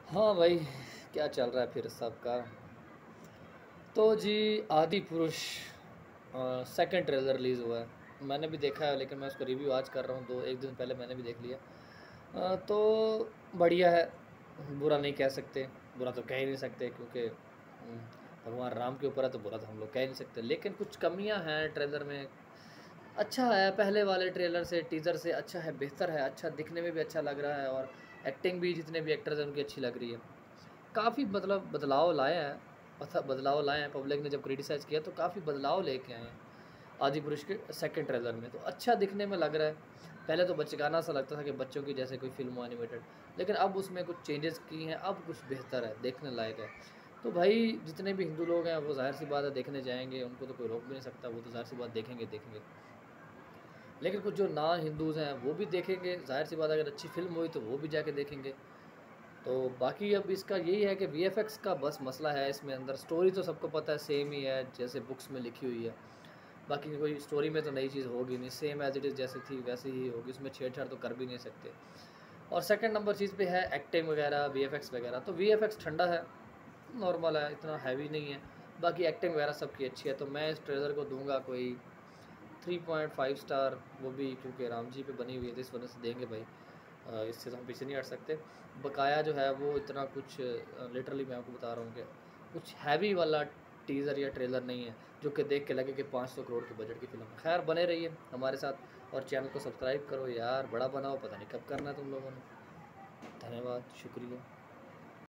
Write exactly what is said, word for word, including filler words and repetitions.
हाँ भाई, क्या चल रहा है फिर सबका। तो जी, आदि पुरुष सेकंड ट्रेलर रिलीज़ हुआ है। मैंने भी देखा है, लेकिन मैं उसका रिव्यू आज कर रहा हूँ। दो एक दिन पहले मैंने भी देख लिया। अ, तो बढ़िया है, बुरा नहीं कह सकते। बुरा तो कह ही नहीं सकते, क्योंकि हम्म, भगवान राम के ऊपर है, तो बुरा तो हम लोग कह ही नहीं सकते। लेकिन कुछ कमियां हैं ट्रेलर में। अच्छा है, पहले वाले ट्रेलर से, टीज़र से अच्छा है, बेहतर है, अच्छा दिखने में भी अच्छा लग रहा है, और एक्टिंग भी जितने भी एक्टर्स हैं उनकी अच्छी लग रही है। काफ़ी मतलब बदलाव लाए हैं। पता बदलाव लाए हैं, पब्लिक ने जब क्रिटिसाइज़ किया तो काफ़ी बदलाव लेके आए हैं आदि पुरुष के सेकंड ट्रेलर में। तो अच्छा दिखने में लग रहा है। पहले तो बचकाना सा लगता था कि बच्चों की जैसे कोई फिल्म हो एनिमेटेड, लेकिन अब उसमें कुछ चेंजेस किए हैं, अब कुछ बेहतर है, देखने लायक है। तो भाई जितने भी हिंदू लोग हैं वो ज़ाहिर सी बात है देखने जाएंगे, उनको तो कोई रोक भी नहीं सकता, वो तो ज़ाहिर सी बात देखेंगे देखेंगे। लेकिन कुछ जो ना हिंदूज़ हैं वो भी देखेंगे, ज़ाहिर सी बात है, अगर अच्छी फिल्म हुई तो वो भी जाके देखेंगे। तो बाकी अब इसका यही है कि वीएफएक्स का बस मसला है इसमें अंदर। स्टोरी तो सबको पता है सेम ही है जैसे बुक्स में लिखी हुई है। बाकी कोई स्टोरी में तो नई चीज़ होगी नहीं, सेम एज इट इज़ जैसी थी वैसी ही होगी, उसमें छेड़छाड़ तो कर भी नहीं सकते। और सेकंड नंबर चीज़ पे है एक्टिंग वगैरह, वीएफएक्स वगैरह। तो वीएफएक्स ठंडा है, नॉर्मल है, इतना हैवी नहीं है। बाकी एक्टिंग वगैरह सबकी अच्छी है। तो मैं इस ट्रेलर को दूंगा कोई थ्री पॉइंट फाइव स्टार। वो भी क्योंकि राम जी पे बनी हुई है तो इस वजह से देंगे भाई। अ, इससे तो हम पीछे नहीं हट सकते। बकाया जो है वो इतना कुछ, लिटरली मैं आपको बता रहा हूँ कि कुछ हैवी वाला टीज़र या ट्रेलर नहीं है जो कि देख के लगे कि पाँच सौ करोड़ के बजट की फिल्म है। खैर, बने रहिए हमारे साथ और चैनल को सब्सक्राइब करो यार, बड़ा बनाओ, पता नहीं कब करना है तुम लोगों ने। धन्यवाद, शुक्रिया।